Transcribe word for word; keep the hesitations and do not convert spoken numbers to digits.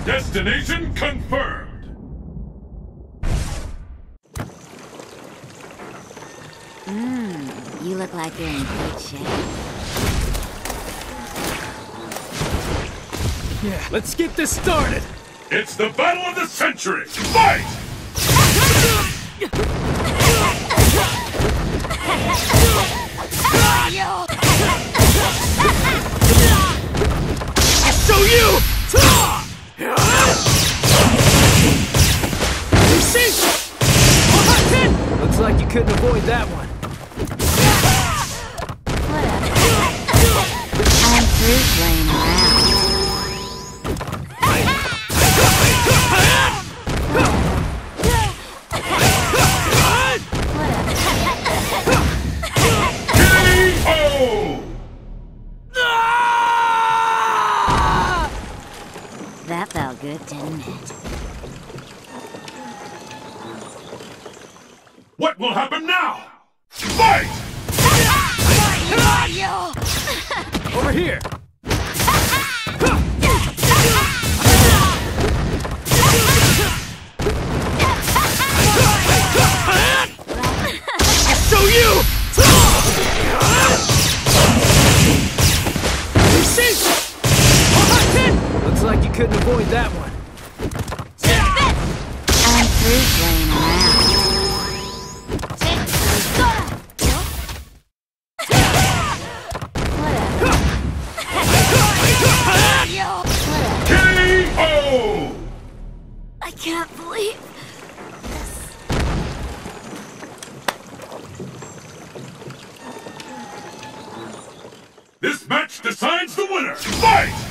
Destination confirmed! Mmm, you look like you're in good shape. Yeah, let's get this started! It's the battle of the century! Fight! I'll show you! Looks like you couldn't avoid that one. I'm through playing around. K O! That felt good, didn't it? What will happen now? Fight! Over here! I'll show you! Looks like you couldn't avoid that one. I'm through playing around. K O! I can't believe this. This match decides the winner! Fight!